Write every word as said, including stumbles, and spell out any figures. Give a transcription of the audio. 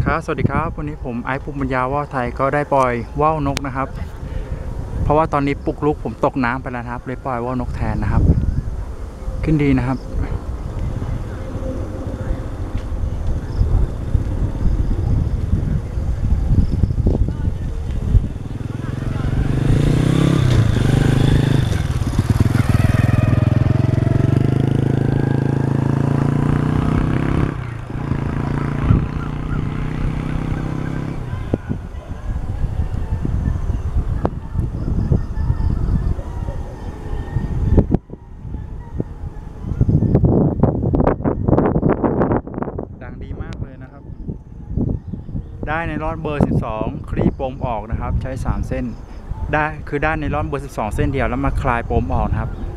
ครับสวัสดีครับวันนี้ผมไอซ์ภูมิปัญญาว่าวไทยก็ได้ปล่อยว่าวนกนะครับเพราะว่าตอนนี้ปลุกลุกผมตกน้ำไปแล้วครับเลยปล่อยว่าวนกแทนนะครับขึ้นดีนะครับดังดีมากเลยนะครับได้ในรอดเบอร์สิบสองคลี่ปมออกนะครับใช้สามเส้นได้คือได้ในรอดเบอร์สิบสองเส้นเดียวแล้วมาคลายปมออกนะครับ